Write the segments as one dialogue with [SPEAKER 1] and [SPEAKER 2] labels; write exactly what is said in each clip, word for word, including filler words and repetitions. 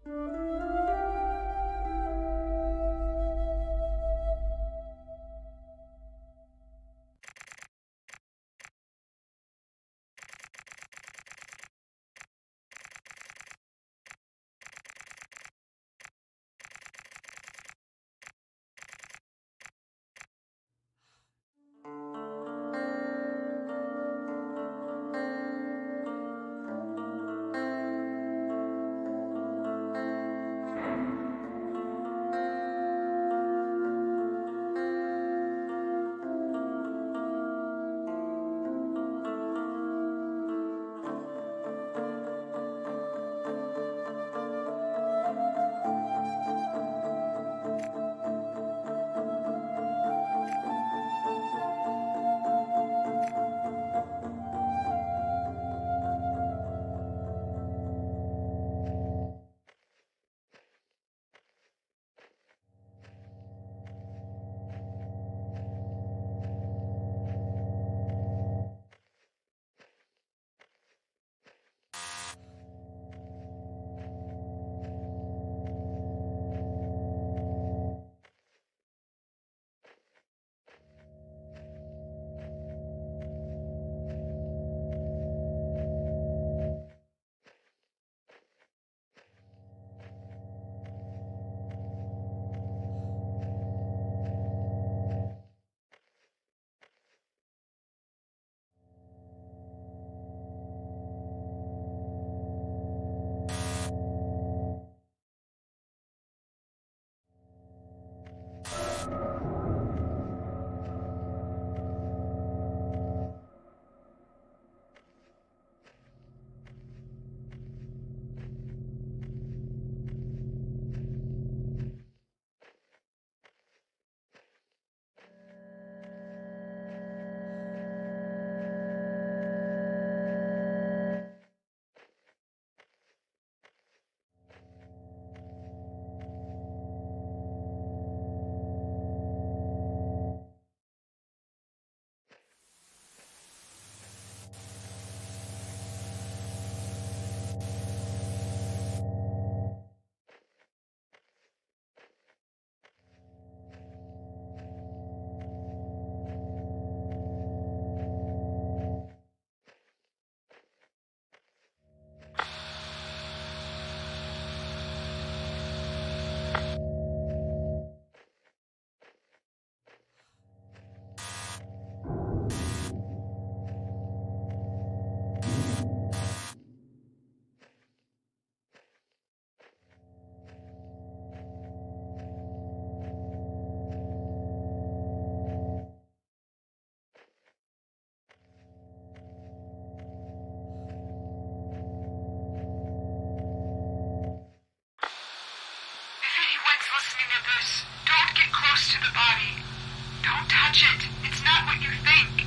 [SPEAKER 1] Don't get close to the body. Don't touch it. It's not what you think.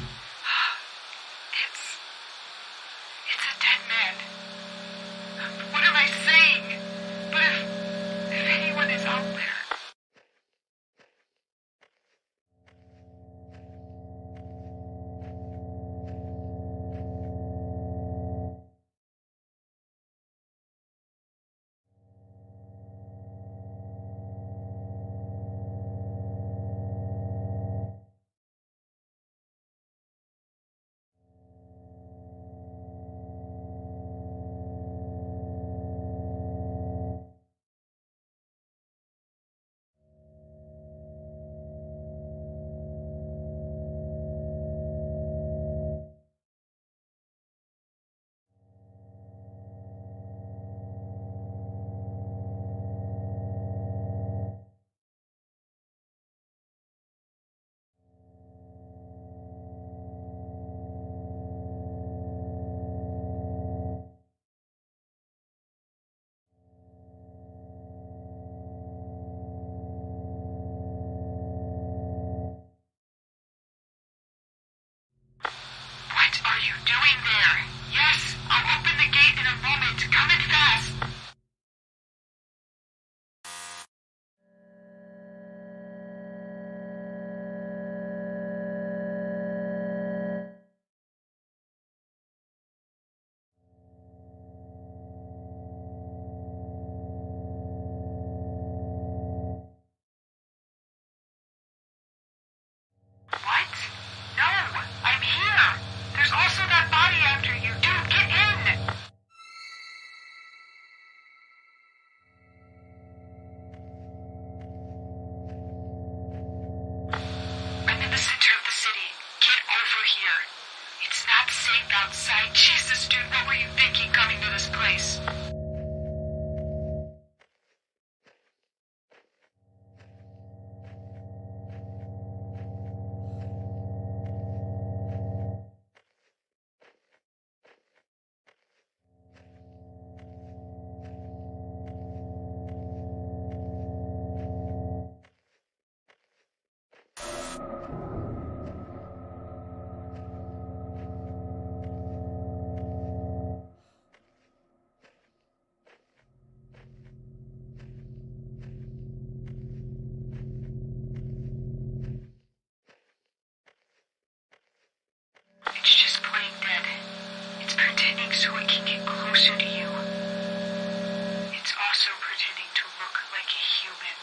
[SPEAKER 1] It's... It's a dead man. What am I saying? But if... if anyone is out there... outside. Jesus, dude, what were you thinking coming to this place? It's just plain dead. It's pretending so it can get closer to you. It's also pretending to look like a human.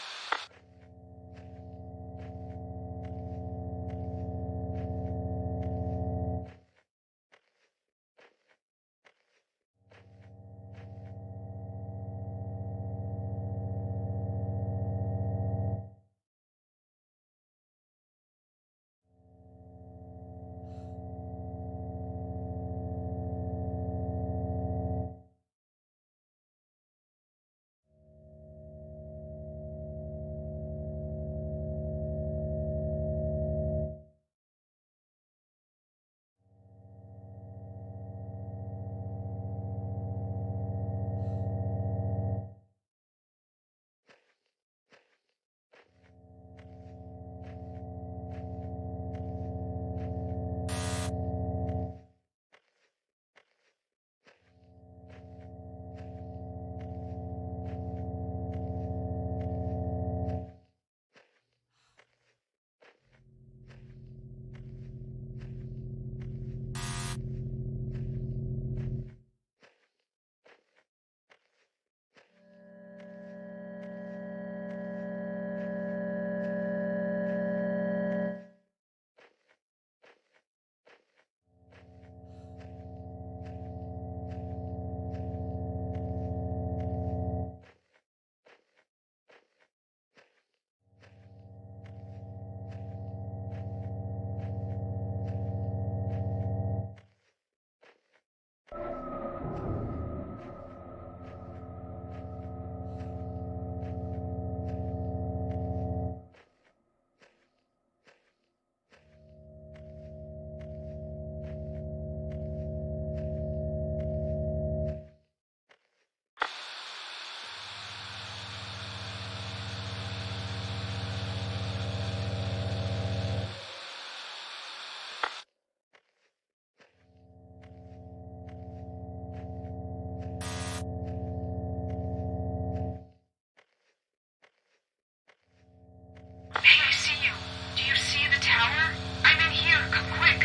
[SPEAKER 1] Hey, I see you. Do you see the tower? I'm in here. Come quick.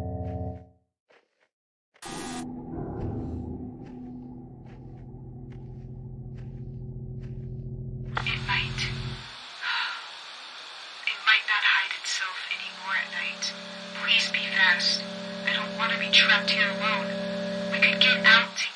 [SPEAKER 1] It might. It might not hide itself anymore at night. Please be fast. I don't want to be trapped here alone. We could get out together.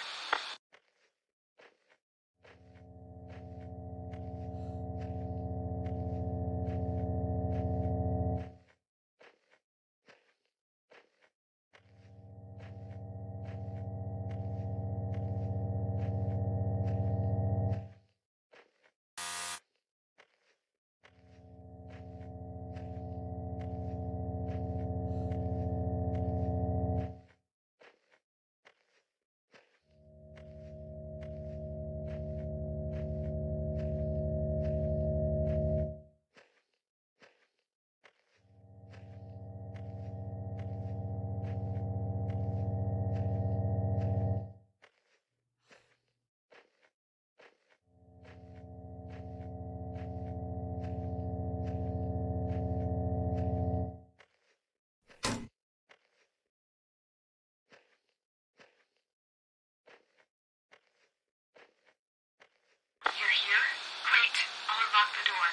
[SPEAKER 1] Unlock the door.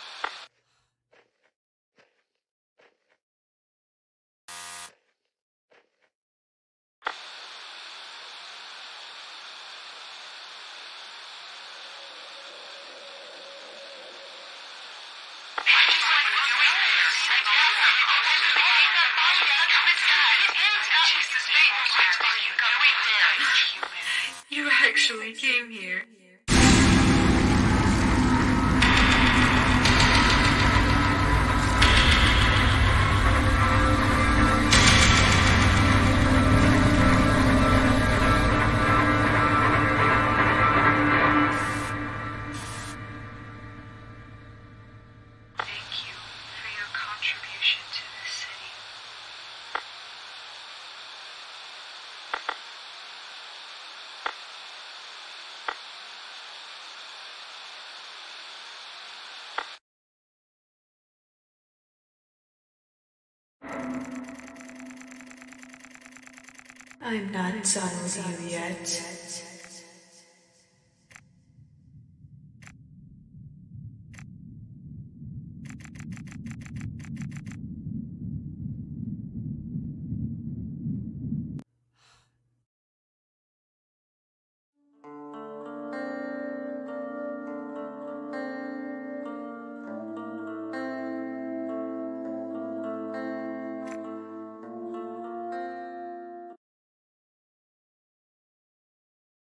[SPEAKER 1] Jesus, actually came here. Thank you for your contribution to this city.
[SPEAKER 2] I'm not done with you yet.